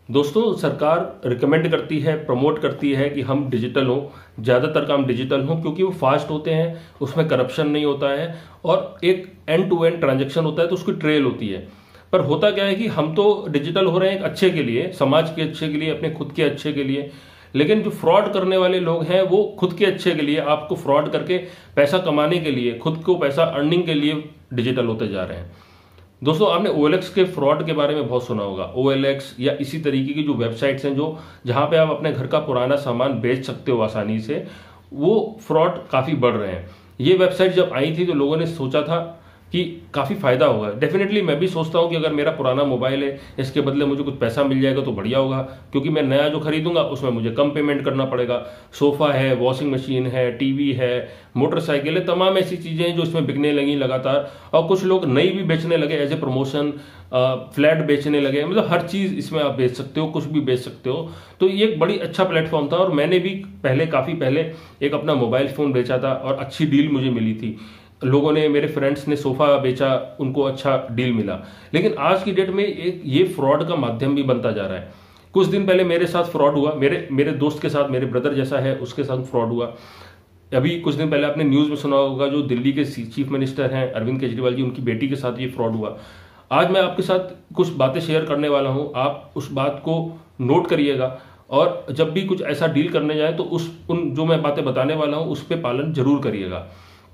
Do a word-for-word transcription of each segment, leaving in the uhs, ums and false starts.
दोस्तों, सरकार रिकमेंड करती है, प्रमोट करती है कि हम डिजिटल हों, ज़्यादातर काम डिजिटल हों क्योंकि वो फास्ट होते हैं, उसमें करप्शन नहीं होता है और एक एंड टू एंड ट्रांजैक्शन होता है तो उसकी ट्रेल होती है। पर होता क्या है कि हम तो डिजिटल हो रहे हैं एक अच्छे के लिए, समाज के अच्छे के लिए, अपने खुद के अच्छे के लिए, लेकिन जो फ्रॉड करने वाले लोग हैं वो खुद के अच्छे के लिए, आपको फ्रॉड करके पैसा कमाने के लिए, खुद को पैसा अर्निंग के लिए डिजिटल होते जा रहे हैं। दोस्तों, आपने ओ एल एक्स के फ्रॉड के बारे में बहुत सुना होगा। ओ एल एक्स या इसी तरीके की जो वेबसाइट्स हैं जो जहां पे आप अपने घर का पुराना सामान बेच सकते हो आसानी से, वो फ्रॉड काफ़ी बढ़ रहे हैं। ये वेबसाइट जब आई थी तो लोगों ने सोचा था कि काफ़ी फायदा होगा। डेफिनेटली मैं भी सोचता हूँ कि अगर मेरा पुराना मोबाइल है, इसके बदले मुझे कुछ पैसा मिल जाएगा तो बढ़िया होगा, क्योंकि मैं नया जो खरीदूंगा उसमें मुझे कम पेमेंट करना पड़ेगा। सोफा है, वॉशिंग मशीन है, टीवी है, मोटरसाइकिल है, तमाम ऐसी चीज़ें हैं जो इसमें बिकने लगी लगातार, और कुछ लोग नई भी बेचने लगे एज ए प्रमोशन, फ्लैट बेचने लगे। मतलब हर चीज़ इसमें आप बेच सकते हो, कुछ भी बेच सकते हो। तो ये एक बड़ी अच्छा प्लेटफॉर्म था और मैंने भी पहले, काफ़ी पहले एक अपना मोबाइल फ़ोन बेचा था और अच्छी डील मुझे मिली थी। लोगों ने, मेरे फ्रेंड्स ने सोफा बेचा, उनको अच्छा डील मिला। लेकिन आज की डेट में एक ये फ्रॉड का माध्यम भी बनता जा रहा है। कुछ दिन पहले मेरे साथ फ्रॉड हुआ, मेरे मेरे दोस्त के साथ, मेरे ब्रदर जैसा है उसके साथ फ्रॉड हुआ। अभी कुछ दिन पहले आपने न्यूज़ में सुना होगा, जो दिल्ली के चीफ मिनिस्टर हैं अरविंद केजरीवाल जी, उनकी बेटी के साथ ये फ्रॉड हुआ। आज मैं आपके साथ कुछ बातें शेयर करने वाला हूँ, आप उस बात को नोट करिएगा और जब भी कुछ ऐसा डील करने जाए तो उस उन जो मैं बातें बताने वाला हूँ उस पर पालन जरूर करिएगा।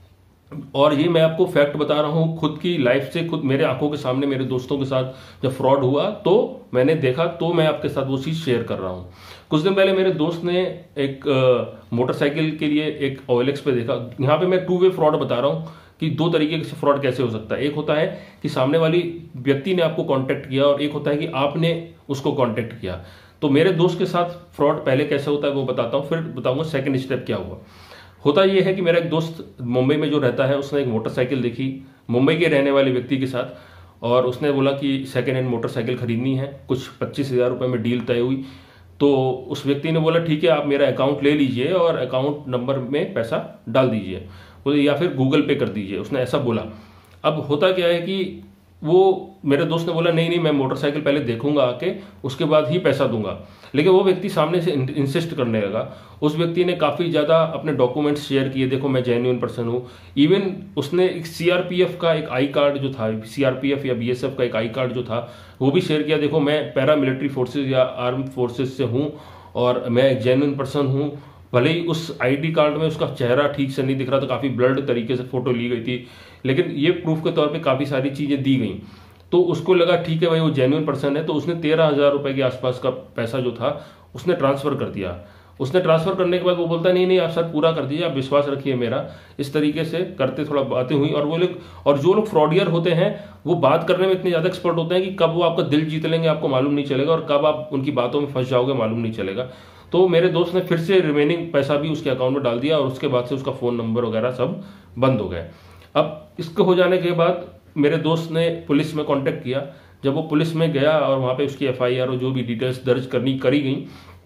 और ये मैं आपको फैक्ट बता रहा हूँ खुद की लाइफ से, खुद मेरे आंखों के सामने मेरे दोस्तों के साथ जब फ्रॉड हुआ तो मैंने देखा, तो मैं आपके साथ वो चीज़ शेयर कर रहा हूँ। कुछ दिन पहले मेरे दोस्त ने एक मोटरसाइकिल के लिए एक ओ एल एक्स पे देखा। यहाँ पे मैं टू वे फ्रॉड बता रहा हूँ कि दो तरीके से फ्रॉड कैसे हो सकता है। एक होता है कि सामने वाली व्यक्ति ने आपको कॉन्टैक्ट किया और एक होता है कि आपने उसको कॉन्टैक्ट किया। तो मेरे दोस्त के साथ फ्रॉड पहले कैसे होता है वो बताता हूँ, फिर बताऊंगा सेकंड स्टेप क्या हुआ। होता यह है कि मेरा एक दोस्त मुंबई में जो रहता है, उसने एक मोटरसाइकिल देखी मुंबई के रहने वाले व्यक्ति के साथ, और उसने बोला कि सेकेंड हैंड मोटरसाइकिल खरीदनी है, कुछ पच्चीस हज़ार रुपये में डील तय हुई। तो उस व्यक्ति ने बोला ठीक है, आप मेरा अकाउंट ले लीजिए और अकाउंट नंबर में पैसा डाल दीजिए, बोले या फिर गूगल पे कर दीजिए, उसने ऐसा बोला। अब होता क्या है कि वो मेरे दोस्त ने बोला नहीं नहीं मैं मोटरसाइकिल पहले देखूंगा आके, उसके बाद ही पैसा दूंगा। लेकिन वो व्यक्ति सामने से इंसिस्ट करने लगा। उस व्यक्ति ने काफ़ी ज़्यादा अपने डॉक्यूमेंट्स शेयर किए, देखो मैं जेन्युइन पर्सन हूँ। इवन उसने एक सी आर पी एफ का एक आई कार्ड जो था, सी आर पी एफ या बी एस एफ का एक आई कार्ड जो था वो भी शेयर किया, देखो मैं पैरा मिलिट्री फोर्सेज या आर्म फोर्सेज से हूँ और मैं एक जेन्युइन पर्सन हूँ। भले ही उस आई डी कार्ड में उसका चेहरा ठीक से नहीं दिख रहा था, काफ़ी ब्लर्ड तरीके से फोटो ली गई थी, लेकिन ये प्रूफ के तौर पे काफ़ी सारी चीज़ें दी गई। तो उसको लगा ठीक है भाई वो जेन्युइन पर्सन है, तो उसने तेरह हज़ार रुपये के आसपास का पैसा जो था उसने ट्रांसफ़र कर दिया। उसने ट्रांसफ़र करने के बाद वो बोलता नहीं नहीं आप सर पूरा कर दीजिए, आप विश्वास रखिए मेरा। इस तरीके से करते थोड़ा बातें हुई और वो लोग, और जो लोग फ्रॉडियर होते हैं वो बात करने में इतने ज़्यादा एक्सपर्ट होते हैं कि कब वो आपका दिल जीत लेंगे आपको मालूम नहीं चलेगा, और कब आप उनकी बातों में फंस जाओगे मालूम नहीं चलेगा। तो मेरे दोस्त ने फिर से रिमेनिंग पैसा भी उसके अकाउंट में डाल दिया और उसके बाद से उसका फ़ोन नंबर वगैरह सब बंद हो गए। अब इसके हो जाने के बाद मेरे दोस्त ने पुलिस में कांटेक्ट किया। जब वो पुलिस में गया और वहाँ पे उसकी एफ आई आर और जो भी डिटेल्स दर्ज करनी करी गई,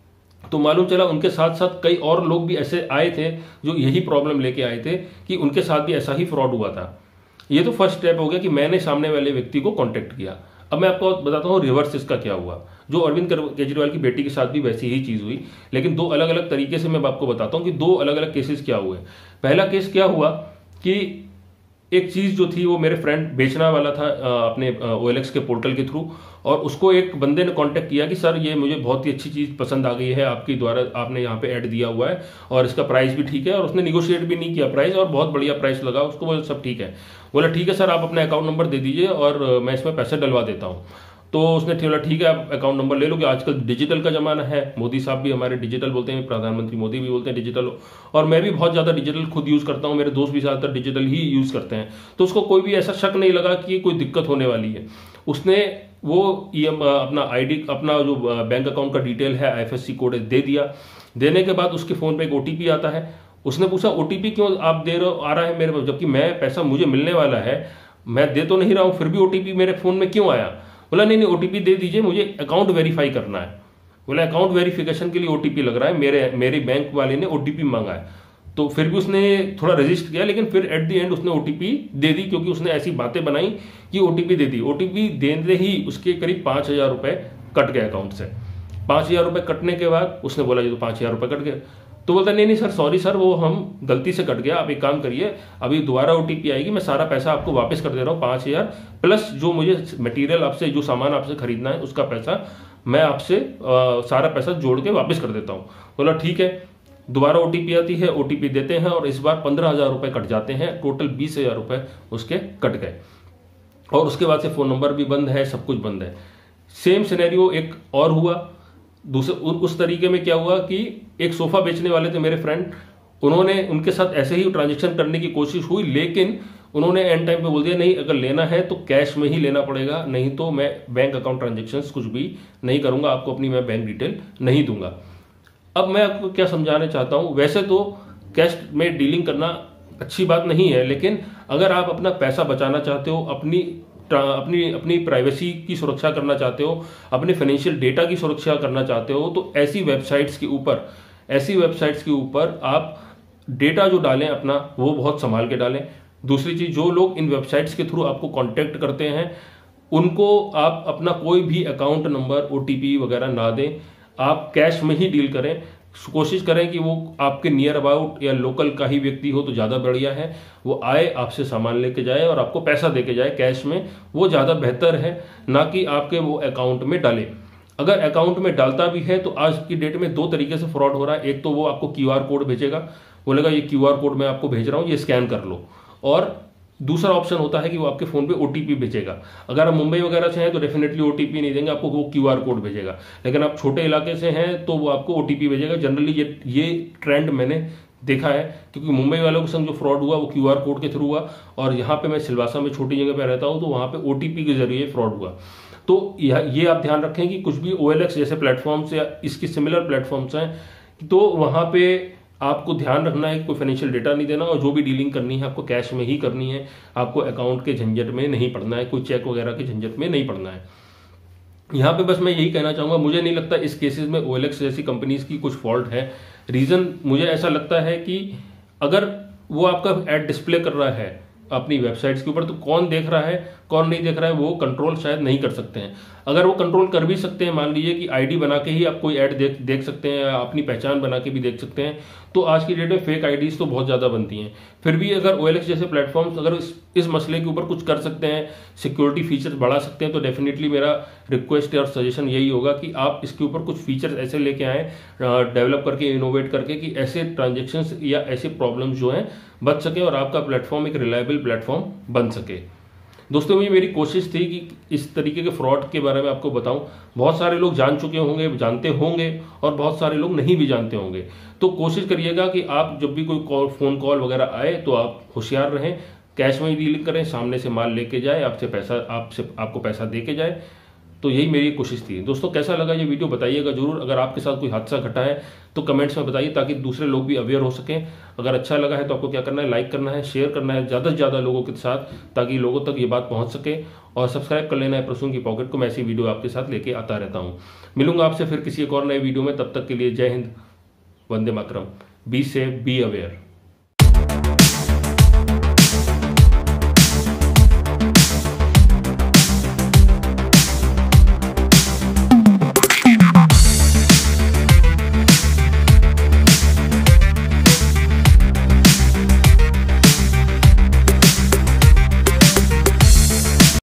तो मालूम चला उनके साथ साथ कई और लोग भी ऐसे आए थे जो यही प्रॉब्लम लेके आए थे कि उनके साथ भी ऐसा ही फ्रॉड हुआ था। ये तो फर्स्ट स्टेप हो गया कि मैंने सामने वाले व्यक्ति को कांटेक्ट किया। अब मैं आपको बताता हूँ रिवर्स इसका क्या हुआ। जो अरविंद केजरीवाल की बेटी के साथ भी वैसी ही चीज़ हुई, लेकिन दो अलग अलग तरीके से मैं आपको बताता हूँ कि दो अलग अलग केसेस क्या हुए। पहला केस क्या हुआ कि एक चीज़ जो थी वो मेरे फ्रेंड बेचना वाला था अपने ओ एल एक्स के पोर्टल के थ्रू, और उसको एक बंदे ने कांटेक्ट किया कि सर ये मुझे बहुत ही अच्छी चीज़ पसंद आ गई है, आपकी द्वारा आपने यहाँ पे ऐड दिया हुआ है और इसका प्राइस भी ठीक है, और उसने निगोशिएट भी नहीं किया प्राइस, और बहुत बढ़िया प्राइस लगा उसको, बोला सब ठीक है। बोला ठीक है सर आप अपना अकाउंट नंबर दे दीजिए और मैं इसमें पैसे डलवा देता हूँ। तो उसने बोला ठीक है आप अकाउंट नंबर ले लो, कि आजकल डिजिटल का जमाना है, मोदी साहब भी हमारे डिजिटल बोलते हैं, प्रधानमंत्री मोदी भी बोलते हैं डिजिटल, और मैं भी बहुत ज़्यादा डिजिटल खुद यूज़ करता हूँ, मेरे दोस्त भी ज़्यादातर डिजिटल ही यूज़ करते हैं। तो उसको कोई भी ऐसा शक नहीं लगा कि कोई दिक्कत होने वाली है। उसने वो ई एम अपना आई डी, अपना जो बैंक अकाउंट का डिटेल है, I F S C code दे दिया। देने के बाद उसके फ़ोन पर एक ओ टी पी आता है। उसने पूछा ओ टी पी क्यों आप दे रहे हो, आ रहा है मेरे पास, जबकि मैं पैसा मुझे मिलने वाला है, मैं दे तो नहीं रहा हूँ, फिर भी ओ टी पी मेरे फ़ोन में क्यों आया। बोला नहीं नहीं ओ टी पी दे दीजिए, मुझे अकाउंट वेरीफाई करना है। बोला अकाउंट वेरिफिकेशन के लिए ओ टी पी लग रहा है, मेरे मेरे बैंक वाले ने ओ टी पी मांगा है। तो फिर भी उसने थोड़ा रजिस्ट किया, लेकिन फिर एट द एंड उसने ओ टी पी दे दी, क्योंकि उसने ऐसी बातें बनाई कि ओ टी पी दे दी। ओ टी पी देने ही उसके करीब पाँच हज़ार रुपये कट गए अकाउंट से। पाँच हज़ार रुपये कटने के बाद उसने बोला ये तो पाँच हज़ार रुपये कट गए। तो बोलता नहीं नहीं सर सॉरी सर, वो हम गलती से कट गया, आप एक काम करिए अभी दोबारा ओटीपी आएगी, मैं सारा पैसा आपको वापस कर दे रहा हूँ, पाँच हज़ार प्लस जो मुझे मटेरियल आपसे, जो सामान आपसे खरीदना है उसका पैसा मैं आपसे सारा पैसा जोड़ के वापस कर देता हूँ। बोला ठीक है। दोबारा ओटीपी आती है, ओटीपी देते हैं और इस बार पंद्रह हजार रुपये कट जाते हैं, टोटल बीस हजार रुपये उसके कट गए और उसके बाद से फ़ोन नंबर भी बंद है, सब कुछ बंद है। सेम सिनेरियो एक और हुआ दूसरे उस तरीके में। क्या हुआ कि एक सोफा बेचने वाले थे मेरे फ्रेंड, उन्होंने उनके साथ ऐसे ही ट्रांजेक्शन करने की कोशिश हुई, लेकिन उन्होंने एंड टाइम पे बोल दिया नहीं अगर लेना है तो कैश में ही लेना पड़ेगा, नहीं तो मैं बैंक अकाउंट ट्रांजेक्शन्स कुछ भी नहीं करूंगा, आपको अपनी मैं बैंक डिटेल नहीं दूंगा। अब मैं आपको क्या समझाना चाहता हूं, वैसे तो कैश में डीलिंग करना अच्छी बात नहीं है, लेकिन अगर आप अपना पैसा बचाना चाहते हो, अपनी अपनी अपनी प्राइवेसी की सुरक्षा करना चाहते हो, अपने फाइनेंशियल डेटा की सुरक्षा करना चाहते हो, तो ऐसी वेबसाइट्स के ऊपर ऐसी वेबसाइट्स के ऊपर आप डेटा जो डालें अपना वो बहुत संभाल के डालें। दूसरी चीज, जो लोग इन वेबसाइट्स के थ्रू आपको कांटेक्ट करते हैं उनको आप अपना कोई भी अकाउंट नंबर, ओटीपी वगैरह ना दें, आप कैश में ही डील करें। कोशिश करें कि वो आपके नियर अबाउट या लोकल का ही व्यक्ति हो तो ज़्यादा बढ़िया है, वो आए आपसे सामान लेके जाए और आपको पैसा देके जाए कैश में, वो ज़्यादा बेहतर है, ना कि आपके वो अकाउंट में डाले। अगर अकाउंट में डालता भी है तो आज की डेट में दो तरीके से फ्रॉड हो रहा है। एक तो वो आपको क्यू आर कोड भेजेगा, बोलेगा ये क्यू आर कोड मैं आपको भेज रहा हूँ, ये स्कैन कर लो, और दूसरा ऑप्शन होता है कि वो आपके फोन पे ओटीपी भेजेगा। अगर आप मुंबई वगैरह से हैं तो डेफिनेटली ओटीपी नहीं देंगे आपको, वो क्यूआर कोड भेजेगा, लेकिन आप छोटे इलाके से हैं तो वो आपको ओटीपी भेजेगा। जनरली ये ये ट्रेंड मैंने देखा है, क्योंकि मुंबई वालों के संग जो फ्रॉड हुआ वो क्यूआर कोड के थ्रू हुआ, और यहाँ पे मैं सिलवासा में छोटी जगह पे रहता हूँ तो वहाँ पे ओटीपी के जरिए फ्रॉड हुआ। तो ये आप ध्यान रखें कि कुछ भी ओएलएक्स जैसे प्लेटफॉर्म्स या इसकी सिमिलर प्लेटफॉर्म्स हैं तो वहाँ पे आपको ध्यान रखना है कि कोई फाइनेंशियल डेटा नहीं देना, और जो भी डीलिंग करनी है आपको कैश में ही करनी है, आपको अकाउंट के झंझट में नहीं पड़ना है, कोई चेक वगैरह के झंझट में नहीं पड़ना है। यहाँ पे बस मैं यही कहना चाहूंगा, मुझे नहीं लगता इस केसेस में ओएलएक्स जैसी कंपनीज की कुछ फॉल्ट है। रीजन मुझे ऐसा लगता है कि अगर वो आपका एड डिस्प्ले कर रहा है अपनी वेबसाइट्स के ऊपर तो कौन देख रहा है कौन नहीं देख रहा है वो कंट्रोल शायद नहीं कर सकते हैं। अगर वो कंट्रोल कर भी सकते हैं, मान लीजिए कि आईडी बना के ही आप कोई ऐड देख देख सकते हैं, अपनी पहचान बना के भी देख सकते हैं, तो आज की डेट में फेक आईडीज तो बहुत ज़्यादा बनती हैं। फिर भी अगर ओएलएक्स जैसे प्लेटफॉर्म्स अगर इस, इस मसले के ऊपर कुछ कर सकते हैं, सिक्योरिटी फीचर्स बढ़ा सकते हैं, तो डेफिनेटली मेरा रिक्वेस्ट और सजेशन यही होगा कि आप इसके ऊपर कुछ फीचर्स ऐसे लेके आएँ, डेवलप करके, इनोवेट करके, कि ऐसे ट्रांजेक्शन्स या ऐसे प्रॉब्लम्स जो हैं बच सके और आपका प्लेटफॉर्म एक रिलायबल प्लेटफॉर्म बन सके। दोस्तों ये मेरी कोशिश थी कि इस तरीके के फ्रॉड के बारे में आपको बताऊं। बहुत सारे लोग जान चुके होंगे, जानते होंगे, और बहुत सारे लोग नहीं भी जानते होंगे। तो कोशिश करिएगा कि आप जब भी कोई कॉल, फोन कॉल वगैरह आए तो आप होशियार रहें, कैश में ही डीलिंग करें, सामने से माल लेके जाए, आपसे पैसा आपसे आपको पैसा दे के जाए। तो यही मेरी कोशिश थी। दोस्तों कैसा लगा ये वीडियो बताइएगा जरूर। अगर आपके साथ कोई हादसा घटा है तो कमेंट्स में बताइए, ताकि दूसरे लोग भी अवेयर हो सकें। अगर अच्छा लगा है तो आपको क्या करना है, लाइक करना है, शेयर करना है ज़्यादा से ज़्यादा लोगों के साथ, ताकि लोगों तक ये बात पहुंच सके, और सब्सक्राइब कर लेना है प्रसून की पॉकेट को। मैं ऐसी वीडियो आपके साथ लेके आता रहता हूँ। मिलूंगा आपसे फिर किसी एक और नए वीडियो में, तब तक के लिए जय हिंद, वंदे मातरम, बी सेफ, बी अवेयर।